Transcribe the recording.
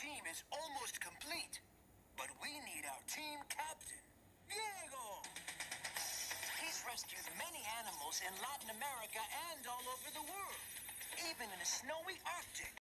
team is almost complete, but we need our team captain, Diego. He's rescued many animals in Latin America and all over the world, even in the snowy Arctic.